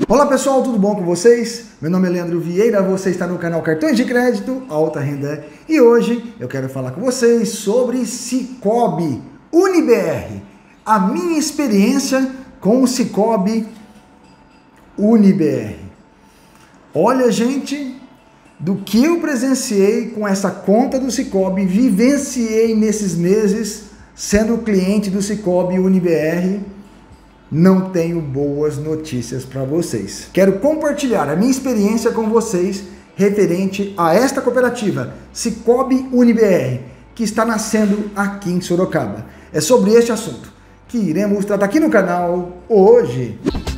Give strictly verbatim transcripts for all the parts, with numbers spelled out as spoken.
Olá pessoal, tudo bom com vocês? Meu nome é Leandro Vieira, você está no canal Cartões de Crédito Alta Renda e hoje eu quero falar com vocês sobre Sicoob UniBR, a minha experiência com o Sicoob UniBR. Olha, gente, do que eu presenciei com essa conta do Sicoob, vivenciei nesses meses sendo cliente do Sicoob UniBR, não tenho boas notícias para vocês. Quero compartilhar a minha experiência com vocês referente a esta cooperativa, Sicoob UniBR, que está nascendo aqui em Sorocaba. É sobre este assunto que iremos tratar aqui no canal hoje.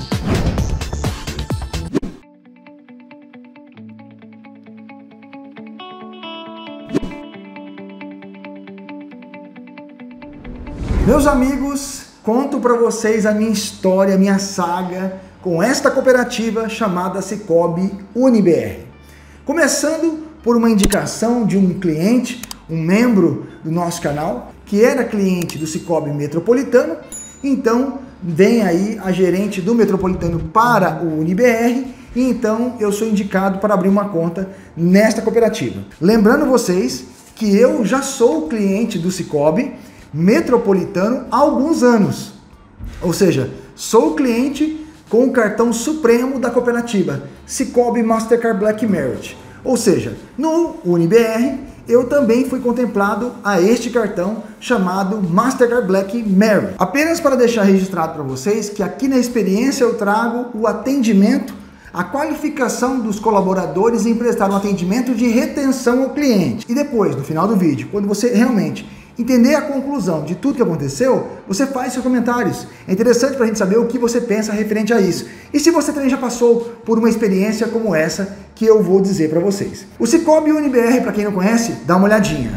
Meus amigos, conto para vocês a minha história, a minha saga com esta cooperativa chamada Sicoob UniBR. Começando por uma indicação de um cliente, um membro do nosso canal, que era cliente do Sicoob Metropolitano. Então, vem aí a gerente do Metropolitano para o UniBR, e então eu sou indicado para abrir uma conta nesta cooperativa. Lembrando vocês que eu já sou cliente do Sicoob Metropolitano há alguns anos, ou seja, sou cliente com o cartão supremo da cooperativa, Sicoob Mastercard Black Merit, ou seja, no UniBR eu também fui contemplado a este cartão chamado Mastercard Black Merit. Apenas para deixar registrado para vocês que aqui na experiência eu trago o atendimento, a qualificação dos colaboradores em prestar um atendimento de retenção ao cliente. E depois, no final do vídeo, quando você realmente entender a conclusão de tudo que aconteceu, você faz seus comentários. É interessante para a gente saber o que você pensa referente a isso. E se você também já passou por uma experiência como essa que eu vou dizer para vocês. O Sicoob UniBR, para quem não conhece, dá uma olhadinha.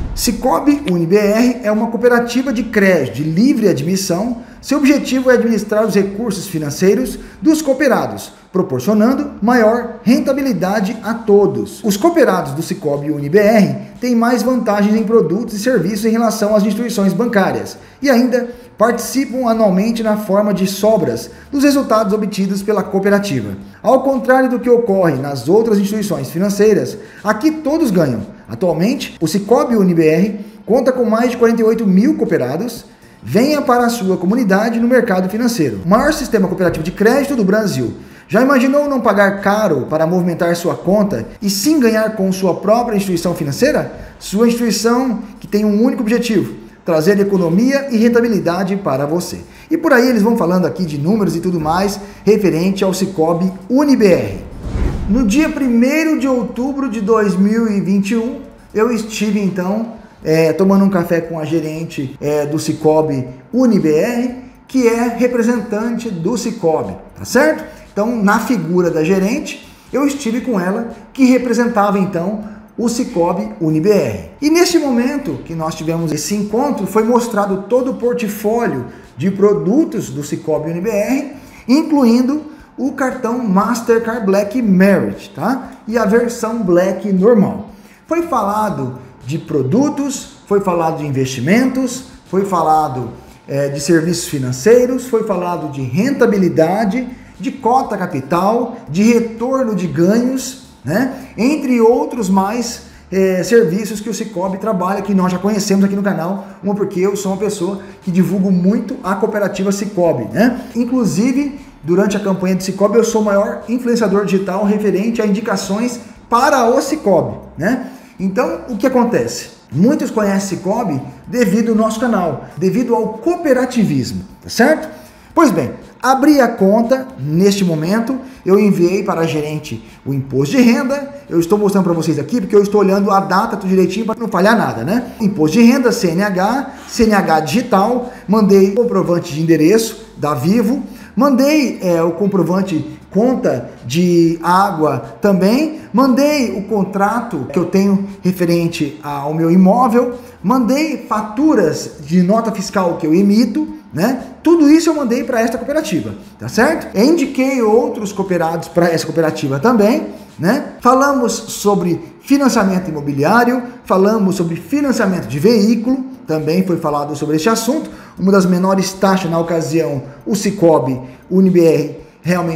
Sicoob UniBR é uma cooperativa de crédito de livre admissão. Seu objetivo é administrar os recursos financeiros dos cooperados, proporcionando maior rentabilidade a todos. Os cooperados do Sicoob UniBR têm mais vantagens em produtos e serviços em relação às instituições bancárias e ainda participam anualmente na forma de sobras dos resultados obtidos pela cooperativa. Ao contrário do que ocorre nas outras instituições financeiras, aqui todos ganham. Atualmente, o Sicoob UniBR conta com mais de quarenta e oito mil cooperados. Venha para a sua comunidade no mercado financeiro. O maior sistema cooperativo de crédito do Brasil. Já imaginou não pagar caro para movimentar sua conta e sim ganhar com sua própria instituição financeira? Sua instituição que tem um único objetivo: trazer economia e rentabilidade para você. E por aí eles vão falando aqui de números e tudo mais referente ao Sicoob UniBR. No dia primeiro de outubro de dois mil e vinte e um, eu estive então É, tomando um café com a gerente é, do Sicoob UniBR, que é representante do Sicoob, tá certo? Então, na figura da gerente, eu estive com ela, que representava então o Sicoob UniBR. E neste momento que nós tivemos esse encontro, foi mostrado todo o portfólio de produtos do Sicoob UniBR, incluindo o cartão Mastercard Black Merit, tá? E a versão Black normal. Foi falado de produtos, foi falado de investimentos, foi falado é, de serviços financeiros, foi falado de rentabilidade, de cota capital, de retorno de ganhos, né? Entre outros mais é, serviços que o Sicoob trabalha, que nós já conhecemos aqui no canal, uma porque eu sou uma pessoa que divulgo muito a cooperativa Sicoob, né? Inclusive, durante a campanha do Sicoob, eu sou o maior influenciador digital referente a indicações para o Sicoob, né? Então, o que acontece? Muitos conhecem Sicoob devido ao nosso canal, devido ao cooperativismo, tá certo? Pois bem, abri a conta neste momento, eu enviei para a gerente o imposto de renda, eu estou mostrando para vocês aqui porque eu estou olhando a data tudo direitinho para não falhar nada, né? Imposto de renda, C N H, C N H digital, mandei o comprovante de endereço da Vivo, mandei é, o comprovante conta de água também, mandei o contrato que eu tenho referente ao meu imóvel, mandei faturas de nota fiscal que eu emito, né? Tudo isso eu mandei para esta cooperativa, tá certo? Eu indiquei outros cooperados para essa cooperativa também, né? Falamos sobre financiamento imobiliário, falamos sobre financiamento de veículo, também foi falado sobre este assunto. Uma das menores taxas na ocasião, o Sicoob UniBR realmente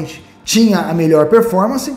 tinha a melhor performance.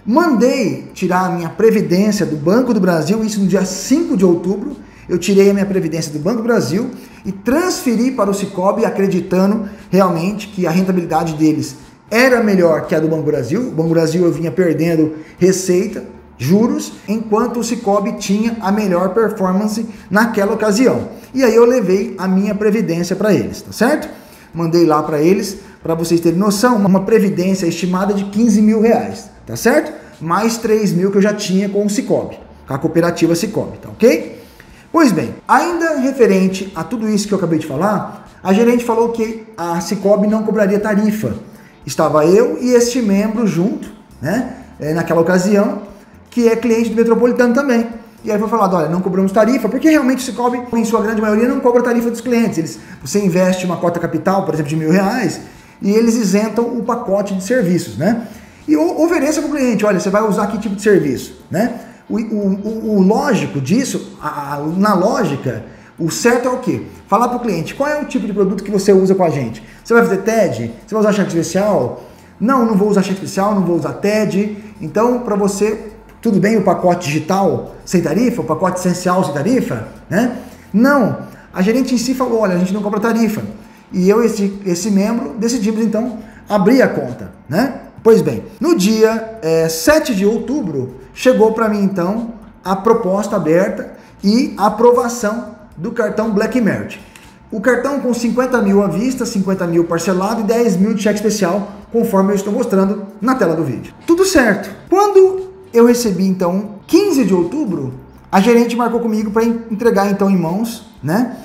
Mandei tirar a minha previdência do Banco do Brasil, isso no dia cinco de outubro. Eu tirei a minha previdência do Banco do Brasil e transferi para o Sicoob, acreditando realmente que a rentabilidade deles era melhor que a do Banco do Brasil. O Banco do Brasil eu vinha perdendo receita, juros, enquanto o Sicoob tinha a melhor performance naquela ocasião. E aí eu levei a minha previdência para eles, tá certo? Mandei lá para eles, para vocês terem noção, uma previdência estimada de quinze mil reais, tá certo? Mais três mil que eu já tinha com o Sicoob, com a cooperativa Sicoob, tá ok? Pois bem, ainda referente a tudo isso que eu acabei de falar, a gerente falou que a Sicoob não cobraria tarifa. Estava eu e este membro junto, né, naquela ocasião, que é cliente do Metropolitano também. E aí foi falado, olha, não cobramos tarifa, porque realmente o Sicoob, em sua grande maioria, não cobra tarifa dos clientes. Eles, você investe uma cota capital, por exemplo, de mil reais, e eles isentam o pacote de serviços, né? E ofereça para o cliente, olha, você vai usar que tipo de serviço, né? O, o, o lógico disso, a, a, na lógica, o certo é o quê? Falar para o cliente, qual é o tipo de produto que você usa com a gente? Você vai fazer T E D? Você vai usar cheque especial? Não, não vou usar cheque especial, não vou usar T E D. Então, para você, tudo bem o pacote digital sem tarifa, o pacote essencial sem tarifa, né? Não, a gerente em si falou, olha, a gente não cobra tarifa. E eu e esse, esse membro decidimos, então, abrir a conta, né? Pois bem, no dia é, sete de outubro, chegou para mim, então, a proposta aberta e a aprovação do cartão Black Merit. O cartão com cinquenta mil à vista, cinquenta mil parcelado e dez mil de cheque especial, conforme eu estou mostrando na tela do vídeo. Tudo certo. Quando eu recebi, então, quinze de outubro, a gerente marcou comigo para entregar, então, em mãos, né,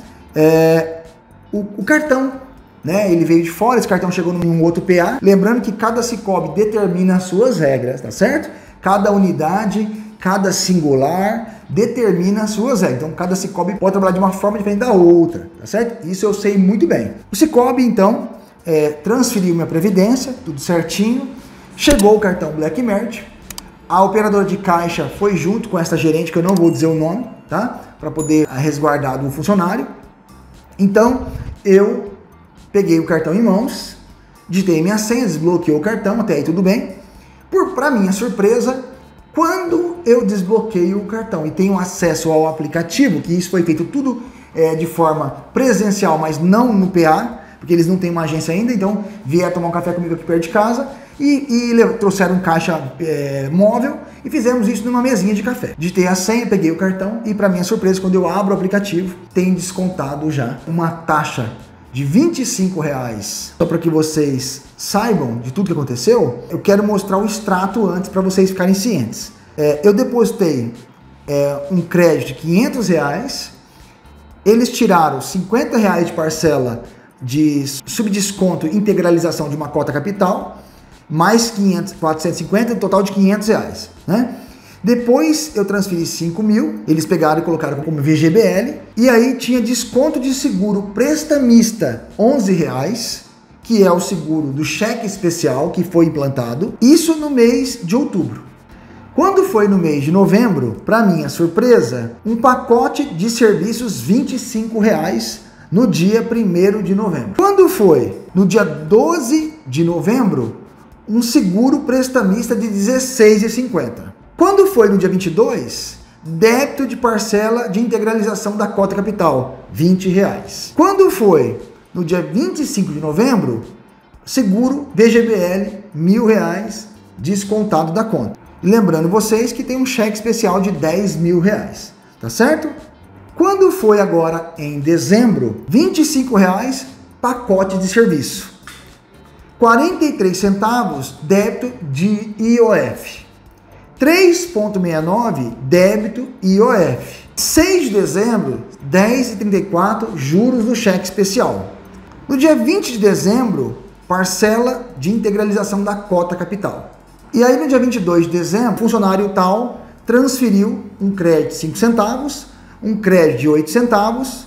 é, o, o cartão. Né? Ele veio de fora, esse cartão chegou num outro P A. Lembrando que cada Sicoob determina as suas regras, tá certo? Cada unidade, cada singular determina as suas regras. Então, cada Sicoob pode trabalhar de uma forma diferente da outra, tá certo? Isso eu sei muito bem. O Sicoob, então, é, transferiu minha previdência, tudo certinho. Chegou o cartão Black Merit. A operadora de caixa foi junto com essa gerente, que eu não vou dizer o nome, tá? Para poder resguardar do funcionário. Então, eu peguei o cartão em mãos, digitei minha senha, desbloqueou o cartão, até aí tudo bem. Por para minha surpresa, quando eu desbloqueio o cartão e tenho acesso ao aplicativo, que isso foi feito tudo é, de forma presencial, mas não no P A, porque eles não têm uma agência ainda, então vieram tomar um café comigo aqui perto de casa e, e trouxeram um caixa é, móvel e fizemos isso numa mesinha de café. Digitei a senha, peguei o cartão e, para minha surpresa, quando eu abro o aplicativo, tem descontado já uma taxa de vinte e cinco reais. Só para que vocês saibam de tudo que aconteceu, eu quero mostrar o extrato antes para vocês ficarem cientes. É, eu depositei é, um crédito de quinhentos reais, eles tiraram cinquenta reais de parcela de subdesconto e integralização de uma cota capital, mais quinhentos, quatrocentos e cinquenta, um total de quinhentos reais, né? Depois eu transferi cinco mil, eles pegaram e colocaram como V G B L, e aí tinha desconto de seguro prestamista onze reais, que é o seguro do cheque especial que foi implantado, isso no mês de outubro. Quando foi no mês de novembro, para minha surpresa, um pacote de serviços vinte e cinco reais no dia primeiro de novembro. Quando foi no dia doze de novembro, um seguro prestamista de dezesseis reais e cinquenta centavos. Quando foi no dia vinte e dois, débito de parcela de integralização da cota capital, vinte reais. Quando foi no dia vinte e cinco de novembro, seguro V G B L, mil reais, descontado da conta. E lembrando vocês que tem um cheque especial de dez mil reais, tá certo? Quando foi agora em dezembro, vinte e cinco reais, pacote de serviço. quarenta e três centavos, débito de I O F. três vírgula sessenta e nove, débito I O F. seis de dezembro, dez reais e trinta e quatro centavos, juros do cheque especial. No dia vinte de dezembro, parcela de integralização da cota capital. E aí no dia vinte e dois de dezembro, o funcionário tal transferiu um crédito de cinco centavos, um crédito de oito centavos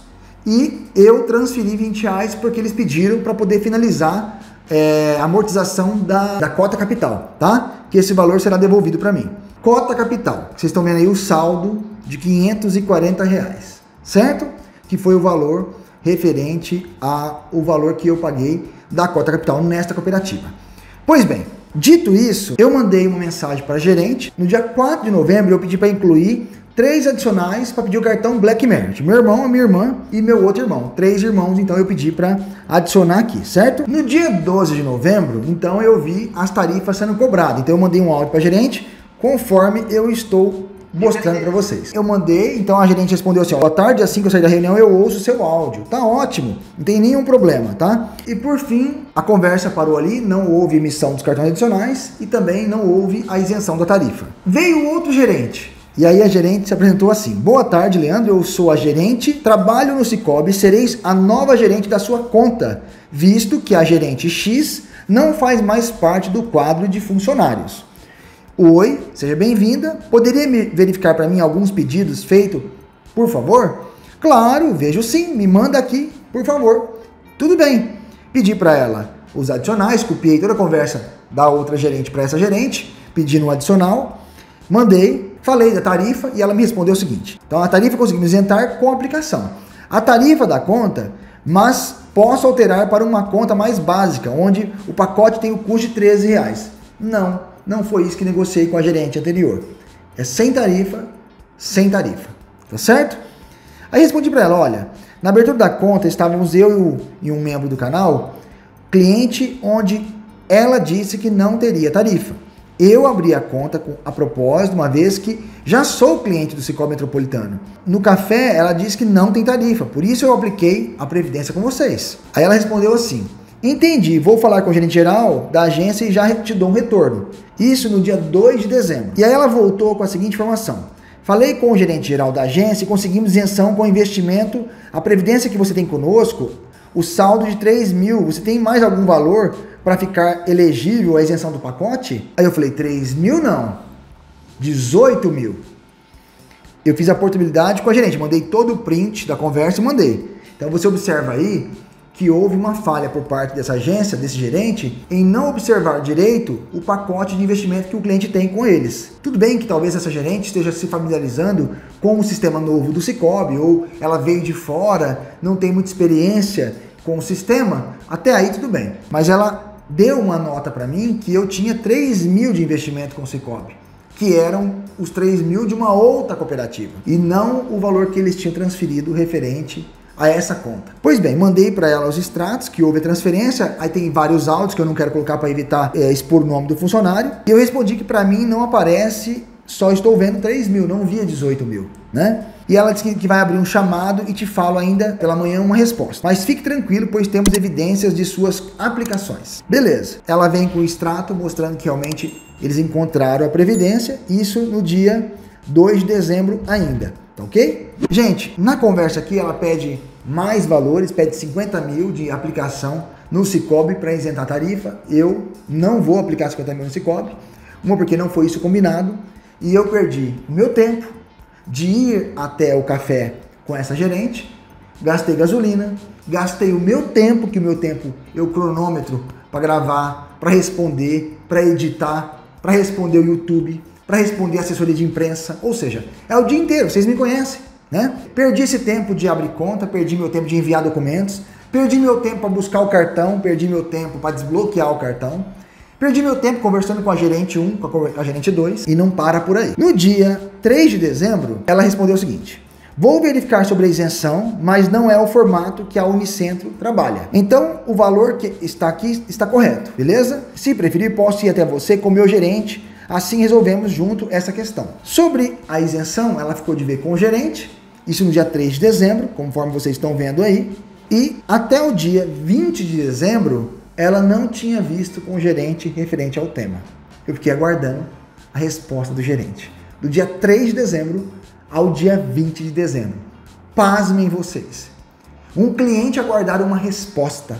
e eu transferi vinte reais porque eles pediram para poder finalizar é, a amortização da, da cota capital, tá? Que esse valor será devolvido para mim. Cota capital, vocês estão vendo aí o saldo de quinhentos e quarenta reais, certo? Que foi o valor referente ao valor que eu paguei da cota capital nesta cooperativa. Pois bem, Dito isso, eu mandei uma mensagem para a gerente. No dia quatro de novembro, eu pedi para incluir três adicionais para pedir o cartão Black Merit. Meu irmão, a minha irmã e meu outro irmão. Três irmãos, então eu pedi para adicionar aqui, certo? No dia doze de novembro, então eu vi as tarifas sendo cobradas. Então eu mandei um áudio para a gerente, conforme eu estou mostrando para vocês. Eu mandei, então a gerente respondeu assim, ó, boa tarde, assim que eu sair da reunião eu ouço o seu áudio. Tá ótimo, não tem nenhum problema, tá? E por fim, a conversa parou ali, não houve emissão dos cartões adicionais e também não houve a isenção da tarifa. Veio outro gerente. E aí a gerente se apresentou assim, boa tarde, Leandro, eu sou a gerente, trabalho no Sicoob, sereis a nova gerente da sua conta, visto que a gerente X não faz mais parte do quadro de funcionários. Oi, seja bem-vinda, poderia me verificar para mim alguns pedidos feitos, por favor? Claro, vejo sim, me manda aqui, por favor. Tudo bem, pedi para ela os adicionais, copiei toda a conversa da outra gerente para essa gerente, pedindo um adicional, mandei, falei da tarifa e ela me respondeu o seguinte. Então a tarifa conseguimos isentar com a aplicação. A tarifa da conta, mas posso alterar para uma conta mais básica, onde o pacote tem o custo de treze reais. Não, não foi isso que negociei com a gerente anterior. É sem tarifa, sem tarifa. Tá certo? Aí respondi para ela, olha, na abertura da conta estávamos eu e, o, e um membro do canal, cliente onde ela disse que não teria tarifa. Eu abri a conta com, a propósito, uma vez que já sou cliente do Sicoob Metropolitano. No café, ela disse que não tem tarifa, por isso eu apliquei a previdência com vocês. Aí ela respondeu assim, entendi, vou falar com o gerente geral da agência e já te dou um retorno. Isso no dia dois de dezembro. E aí ela voltou com a seguinte informação. Falei com o gerente geral da agência e conseguimos isenção com investimento. A previdência que você tem conosco, o saldo de três mil, você tem mais algum valor para ficar elegível à isenção do pacote? Aí eu falei, três mil não, dezoito mil. Eu fiz a portabilidade com a gerente, mandei todo o print da conversa e mandei. Então você observa aí que houve uma falha por parte dessa agência, desse gerente, em não observar direito o pacote de investimento que o cliente tem com eles. Tudo bem que talvez essa gerente esteja se familiarizando com o sistema novo do Sicoob, ou ela veio de fora, não tem muita experiência com o sistema, até aí tudo bem. Mas ela deu uma nota para mim que eu tinha três mil de investimento com o Sicoob, que eram os três mil de uma outra cooperativa, e não o valor que eles tinham transferido referente a essa conta. Pois bem, mandei para ela os extratos, que houve a transferência, aí tem vários áudios que eu não quero colocar para evitar é, expor o nome do funcionário, e eu respondi que para mim não aparece, só estou vendo três mil, não via dezoito mil, né? E ela disse que vai abrir um chamado e te falo ainda pela manhã uma resposta. Mas fique tranquilo, pois temos evidências de suas aplicações. Beleza. Ela vem com o extrato mostrando que realmente eles encontraram a previdência, isso no dia dois de dezembro ainda, tá ok? Gente, na conversa aqui ela pede mais valores, pede cinquenta mil de aplicação no Sicoob para isentar a tarifa. Eu não vou aplicar cinquenta mil no Sicoob, uma porque não foi isso combinado, e eu perdi o meu tempo de ir até o café com essa gerente, gastei gasolina, gastei o meu tempo, que o meu tempo eu cronômetro para gravar, para responder, para editar, para responder o YouTube, para responder a assessoria de imprensa, ou seja, é o dia inteiro, vocês me conhecem, né? Perdi esse tempo de abrir conta, perdi meu tempo de enviar documentos, perdi meu tempo para buscar o cartão, perdi meu tempo para desbloquear o cartão, perdi meu tempo conversando com a gerente um, com a gerente dois, e não para por aí. No dia três de dezembro, ela respondeu o seguinte: vou verificar sobre a isenção, mas não é o formato que a Unicentro trabalha. Então, o valor que está aqui está correto, beleza? Se preferir, posso ir até você com o meu gerente, assim resolvemos junto essa questão. Sobre a isenção, ela ficou de ver com o gerente, isso no dia três de dezembro, conforme vocês estão vendo aí, e até o dia vinte de dezembro, ela não tinha visto com o gerente referente ao tema. Eu fiquei aguardando a resposta do gerente. Do dia três de dezembro ao dia vinte de dezembro. Pasmem vocês. Um cliente aguardar uma resposta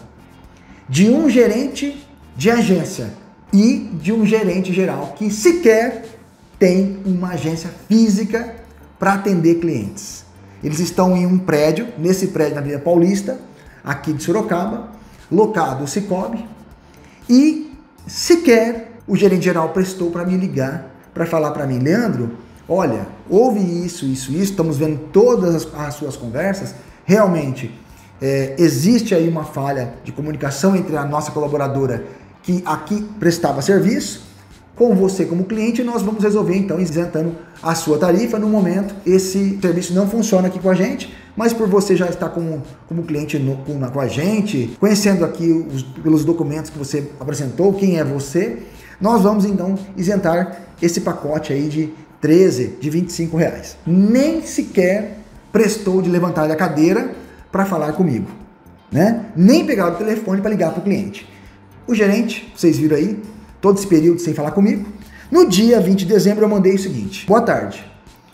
de um gerente de agência e de um gerente geral que sequer tem uma agência física para atender clientes. Eles estão em um prédio, nesse prédio na Avenida Paulista, aqui de Sorocaba, locado o Sicoob, e sequer o gerente geral prestou para me ligar, para falar para mim, Leandro, olha, houve isso, isso, isso, estamos vendo todas as, as suas conversas, realmente é, existe aí uma falha de comunicação entre a nossa colaboradora que aqui prestava serviço, com você como cliente, nós vamos resolver então isentando a sua tarifa. No momento, esse serviço não funciona aqui com a gente, mas por você já estar como, como cliente no, com, com a gente, conhecendo aqui os, pelos documentos que você apresentou, quem é você, nós vamos então isentar esse pacote aí de treze, de vinte e cinco reais. Nem sequer prestou de levantar da cadeira para falar comigo, né? Nem pegar o telefone para ligar para o cliente. O gerente, vocês viram aí, todo esse período sem falar comigo. No dia vinte de dezembro eu mandei o seguinte: boa tarde.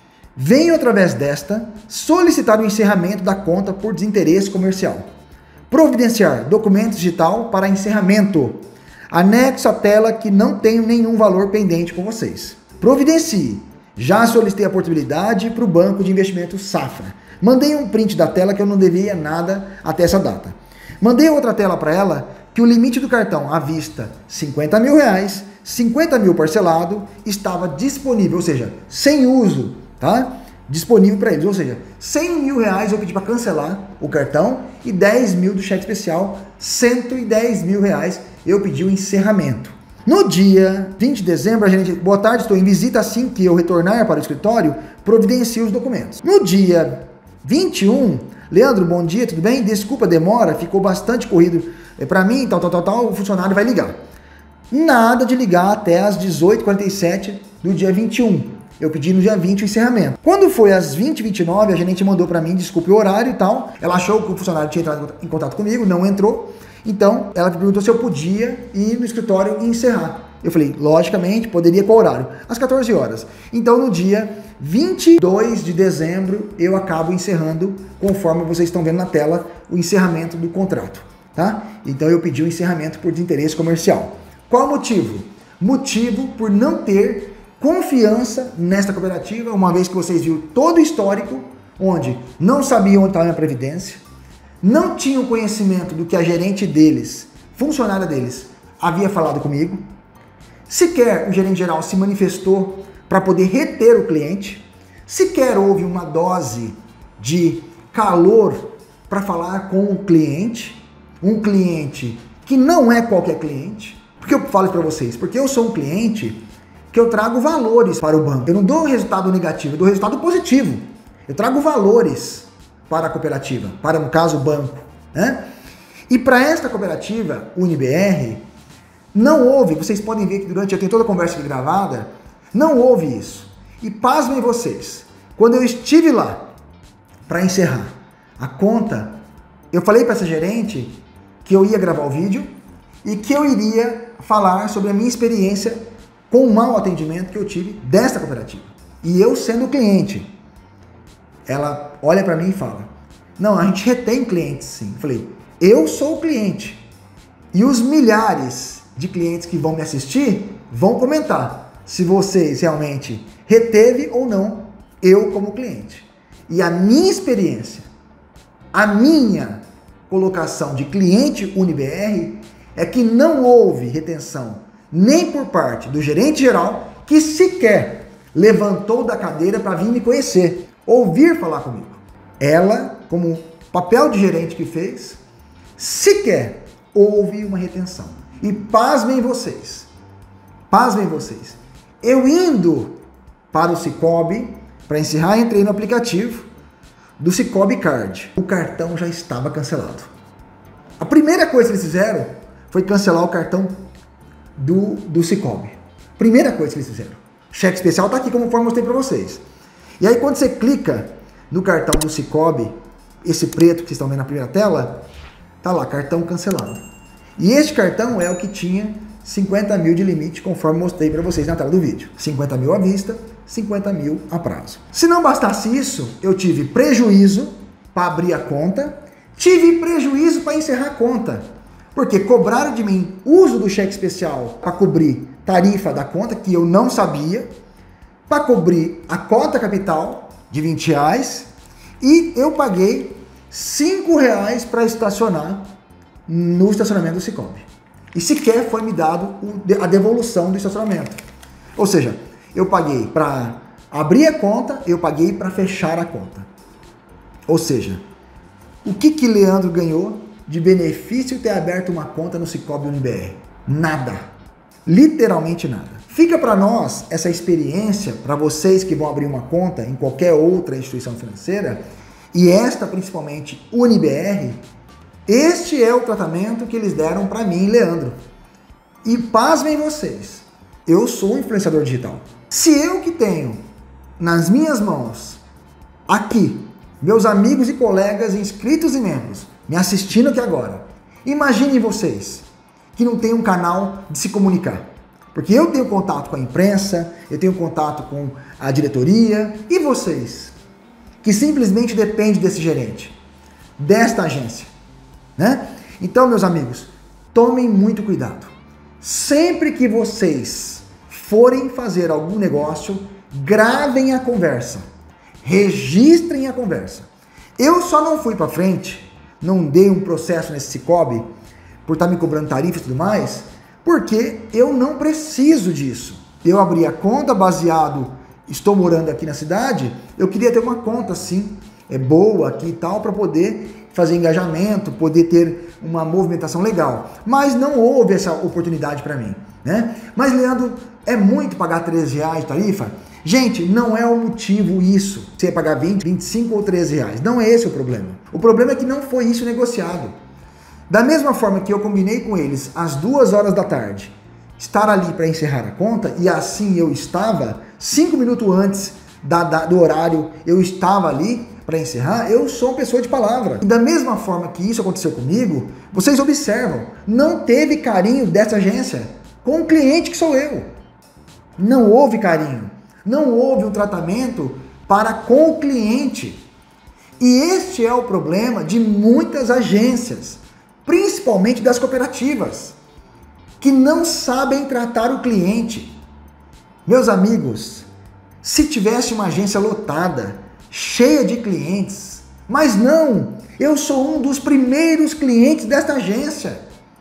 Venho através desta solicitar o encerramento da conta por desinteresse comercial. Providenciar documentos digital para encerramento. Anexo a tela que não tenho nenhum valor pendente com vocês. Providencie. Já solicitei a portabilidade para o Banco de Investimento Safra. Mandei um print da tela que eu não devia nada até essa data. Mandei outra tela para ela que o limite do cartão à vista, cinquenta mil reais, cinquenta mil parcelado, estava disponível, ou seja, sem uso, tá? Disponível para eles, ou seja, cem mil reais eu pedi para cancelar o cartão e dez mil do cheque especial, cento e dez mil reais eu pedi o encerramento. No dia vinte de dezembro, a gente, boa tarde, estou em visita, assim que eu retornar para o escritório, providencie os documentos. No dia vinte e um, Leandro, bom dia, tudo bem? Desculpa a demora, ficou bastante corrido para mim, tal, tal, tal, tal, o funcionário vai ligar. Nada de ligar até às dezoito e quarenta e sete do dia vinte e um. Eu pedi no dia vinte o encerramento. Quando foi às vinte e vinte e nove, a gerente mandou para mim, desculpe o horário e tal. Ela achou que o funcionário tinha entrado em contato comigo, não entrou. Então, ela me perguntou se eu podia ir no escritório e encerrar. Eu falei, logicamente, poderia, qual horário? Às quatorze horas. Então, no dia vinte e dois de dezembro, eu acabo encerrando, conforme vocês estão vendo na tela, o encerramento do contrato, tá? Então, eu pedi o encerramento por desinteresse comercial. Qual o motivo? Motivo por não ter confiança nesta cooperativa, uma vez que vocês viram todo o histórico, onde não sabiam onde estava a minha previdência, não tinham conhecimento do que a gerente deles, funcionária deles, havia falado comigo, sequer o gerente geral se manifestou para poder reter o cliente, sequer houve uma dose de calor para falar com o cliente, um cliente que não é qualquer cliente. Por que eu falo isso para vocês? Porque eu sou um cliente que eu trago valores para o banco. Eu não dou resultado negativo, eu dou resultado positivo. Eu trago valores para a cooperativa, para, no caso, o banco, né? E para esta cooperativa, UniBR, não houve, vocês podem ver que durante, eu tenho toda a conversa aqui gravada, não houve isso. E pasmem vocês, quando eu estive lá para encerrar a conta, eu falei para essa gerente que eu ia gravar o vídeo e que eu iria falar sobre a minha experiência com o mau atendimento que eu tive desta cooperativa. E eu sendo o cliente, ela olha para mim e fala, não, a gente retém clientes sim. Eu falei, eu sou o cliente. E os milhares de clientes que vão me assistir vão comentar se vocês realmente reteve ou não eu como cliente. E a minha experiência, a minha colocação de cliente UniBR é que não houve retenção nem por parte do gerente geral, que sequer levantou da cadeira para vir me conhecer, ouvir falar comigo. Ela, como papel de gerente que fez, sequer houve uma retenção. E pasmem vocês, pasmem vocês, eu indo para o Cicobi, para encerrar, entrei no aplicativo do Cicobi Card. O cartão já estava cancelado. A primeira coisa que eles fizeram foi cancelar o cartão do, do Cicobi. Primeira coisa que eles fizeram. Cheque especial está aqui, como eu mostrei para vocês. E aí quando você clica no cartão do Cicobi, esse preto que vocês estão vendo na primeira tela, tá lá, cartão cancelado. E este cartão é o que tinha cinquenta mil de limite, conforme mostrei para vocês na tela do vídeo. cinquenta mil à vista, cinquenta mil a prazo. Se não bastasse isso, eu tive prejuízo para abrir a conta, tive prejuízo para encerrar a conta. Porque cobraram de mim uso do cheque especial para cobrir tarifa da conta, que eu não sabia, para cobrir a cota capital de vinte reais, e eu paguei cinco reais para estacionar no estacionamento do Cicobi. E sequer foi me dado a devolução do estacionamento. Ou seja, eu paguei para abrir a conta, eu paguei para fechar a conta. Ou seja, o que que Leandro ganhou de benefício ter aberto uma conta no Cicobi UniBR? Nada. Literalmente nada. Fica para nós essa experiência, para vocês que vão abrir uma conta em qualquer outra instituição financeira, e esta principalmente U N B R, este é o tratamento que eles deram para mim, Leandro. E pasmem vocês, eu sou um influenciador digital. Se eu que tenho nas minhas mãos, aqui, meus amigos e colegas inscritos e membros, me assistindo aqui agora, imaginem vocês que não tem um canal de se comunicar. Porque eu tenho contato com a imprensa, eu tenho contato com a diretoria, e vocês, que simplesmente dependem desse gerente, desta agência, né? Então, meus amigos, tomem muito cuidado. Sempre que vocês forem fazer algum negócio, gravem a conversa, registrem a conversa. Eu só não fui para frente, não dei um processo nesse Sicoob, por estar me cobrando tarifa e tudo mais, porque eu não preciso disso. Eu abri a conta baseado, estou morando aqui na cidade, eu queria ter uma conta assim, é boa aqui e tal, para poder fazer engajamento, poder ter uma movimentação legal. Mas não houve essa oportunidade para mim, né? Mas, Leandro, é muito pagar treze reais de tarifa? Gente, não é o motivo isso. Você ia pagar vinte, vinte e cinco ou treze reais. Não é esse o problema. O problema é que não foi isso negociado. Da mesma forma que eu combinei com eles às duas horas da tarde, estar ali para encerrar a conta, e assim eu estava, cinco minutos antes da, da, do horário, eu estava ali para encerrar, eu sou uma pessoa de palavra. E da mesma forma que isso aconteceu comigo, vocês observam, não teve carinho dessa agência com o cliente que sou eu. Não houve carinho, não houve um tratamento para com o cliente. E este é o problema de muitas agências, principalmente das cooperativas, que não sabem tratar o cliente. Meus amigos, se tivesse uma agência lotada, cheia de clientes, mas não, eu sou um dos primeiros clientes desta agência.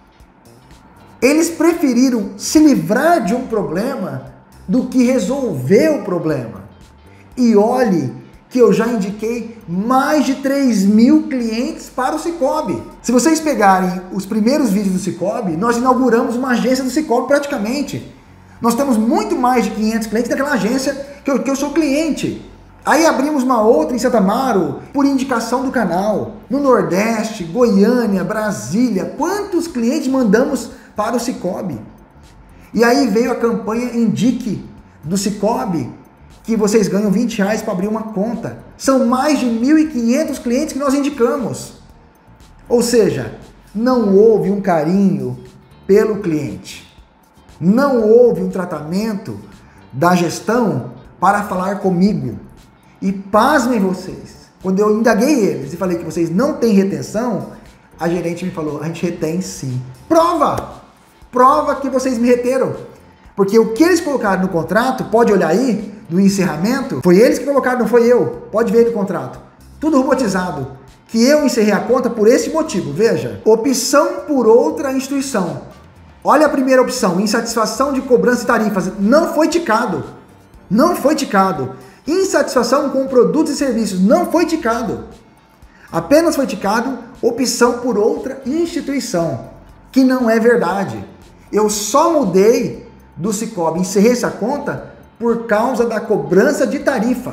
Eles preferiram se livrar de um problema do que resolver o problema. E olhe que eu já indiquei mais de três mil clientes para o Sicoob. Se vocês pegarem os primeiros vídeos do Sicoob, nós inauguramos uma agência do Sicoob praticamente. Nós temos muito mais de quinhentos clientes daquela agência que eu, que eu sou cliente. Aí abrimos uma outra em Santo Amaro, por indicação do canal. No Nordeste, Goiânia, Brasília, quantos clientes mandamos para o Sicoob? E aí veio a campanha Indique do Sicoob, que vocês ganham vinte reais para abrir uma conta. São mais de mil e quinhentos clientes que nós indicamos. Ou seja, não houve um carinho pelo cliente. Não houve um tratamento da gestão para falar comigo. E pasmem vocês, quando eu indaguei eles e falei que vocês não têm retenção, a gerente me falou, a gente retém sim. Prova! Prova que vocês me reteram. Porque o que eles colocaram no contrato, pode olhar aí, do encerramento, foi eles que colocaram, não foi eu. Pode ver no contrato. Tudo robotizado. Que eu encerrei a conta por esse motivo, veja. Opção por outra instituição. Olha a primeira opção, insatisfação de cobrança de tarifas. Não foi ticado. Não foi ticado. Insatisfação com produtos e serviços. Não foi ticado. Apenas foi ticado opção por outra instituição. Que não é verdade. Eu só mudei do Sicoob, encerrei essa conta por causa da cobrança de tarifa.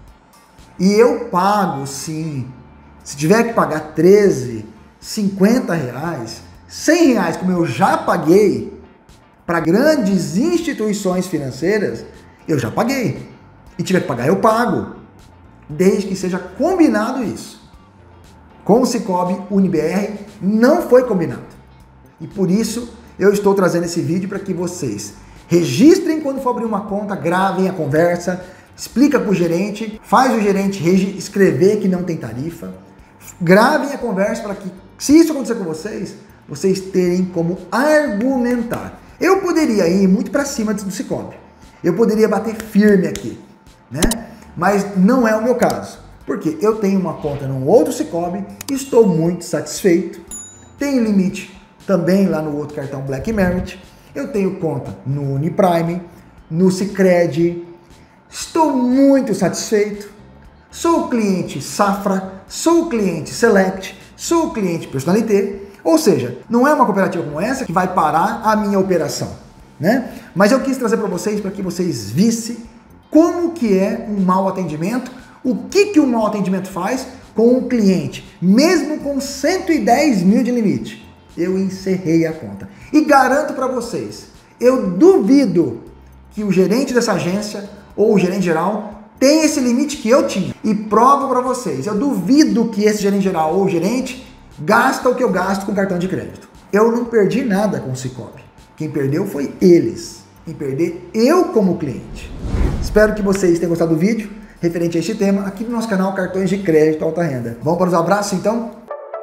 E eu pago, sim. Se tiver que pagar treze, cinquenta reais, cem reais, como eu já paguei para grandes instituições financeiras, eu já paguei. E tiver que pagar, eu pago. Desde que seja combinado isso. Com o Sicoob U N B R não foi combinado. E por isso eu estou trazendo esse vídeo para que vocês registrem quando for abrir uma conta, gravem a conversa, explica para o gerente, faz o gerente escrever que não tem tarifa, gravem a conversa para que, se isso acontecer com vocês, vocês terem como argumentar. Eu poderia ir muito para cima do Sicoob, eu poderia bater firme aqui, né? Mas não é o meu caso, porque eu tenho uma conta num outro Sicoob, estou muito satisfeito, tenho limite também lá no outro cartão Black Merit, eu tenho conta no Uniprime, no Sicredi, estou muito satisfeito, sou o cliente Safra, sou o cliente Select, sou o cliente Personalité, Ou seja, não é uma cooperativa como essa que vai parar a minha operação, né? Mas eu quis trazer para vocês, para que vocês vissem como que é um mau atendimento, o que que um mau atendimento faz com o cliente, mesmo com cento e dez mil de limite. Eu encerrei a conta. E garanto para vocês, eu duvido que o gerente dessa agência ou o gerente geral tem esse limite que eu tinha. E provo para vocês, eu duvido que esse gerente geral ou gerente gasta o que eu gasto com cartão de crédito. Eu não perdi nada com o Sicoob. Quem perdeu foi eles. Quem perder, eu como cliente. Espero que vocês tenham gostado do vídeo referente a este tema aqui no nosso canal Cartões de Crédito Alta Renda. Vamos para os abraços então?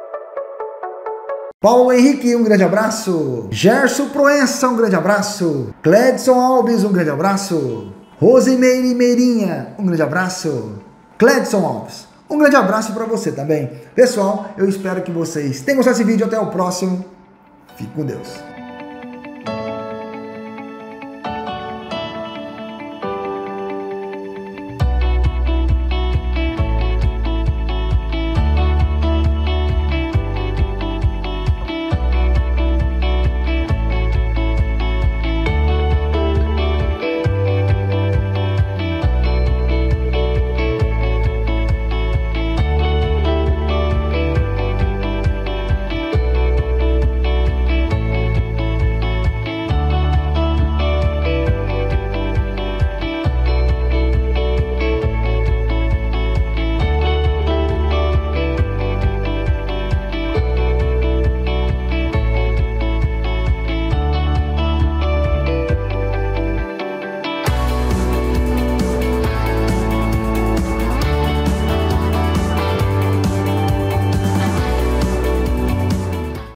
Paulo Henrique, um grande abraço. Gerson Proença, um grande abraço. Cledson Alves, um grande abraço. Rosimeire Meirinha, um grande abraço. Cledson Alves, um grande abraço para você também. Pessoal, eu espero que vocês tenham gostado desse vídeo. Até o próximo. Fique com Deus.